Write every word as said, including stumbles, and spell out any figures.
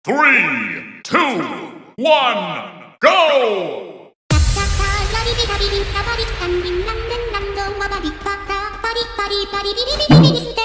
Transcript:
three, two, one, go! 라리비다리비 따바리 딴빔 남는 남도 와바리 빠따 빠리 빠리 빠리 비리비리비리